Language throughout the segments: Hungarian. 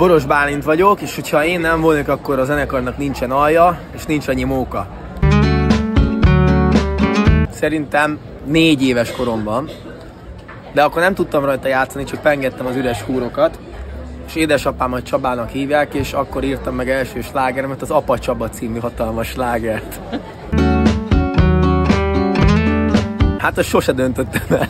Boros Bálint vagyok, és hogyha én nem volnék, akkor a zenekarnak nincsen alja, és nincs annyi móka. Szerintem 4 éves koromban, de akkor nem tudtam rajta játszani, csak pengettem az üres húrokat, és édesapámat Csabának hívják, és akkor írtam meg első slágeremet, az Apa Csaba című hatalmas slágert. Hát azt sose döntöttem el.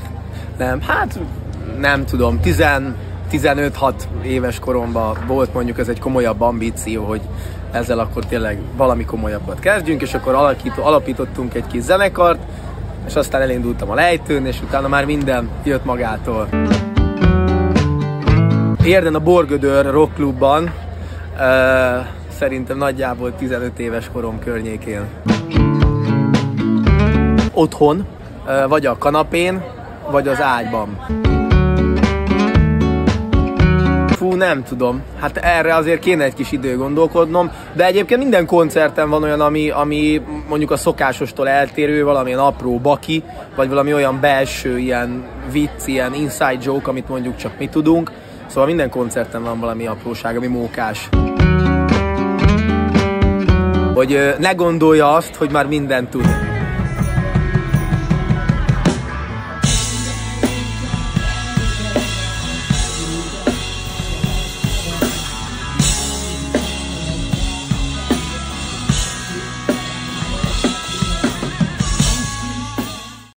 Nem tudom, 15-6 éves koromban volt mondjuk ez egy komolyabb ambíció, hogy ezzel akkor tényleg valami komolyabbat kezdjünk, és akkor alapítottunk egy kis zenekart, és aztán elindultam a lejtőn, és utána már minden jött magától. Érden a Borgödör Rock Clubban, szerintem nagyjából 15 éves korom környékén. Otthon, vagy a kanapén, vagy az ágyban. Fú, nem tudom. Hát erre azért kéne egy kis idő gondolkodnom, de egyébként minden koncerten van olyan, ami mondjuk a szokásostól eltérő, valamilyen apró baki, vagy valami olyan belső ilyen vicc, ilyen inside joke, amit mondjuk csak mi tudunk. Szóval minden koncerten van valami apróság, ami mókás. Hogy ne gondolja azt, hogy már mindent tud.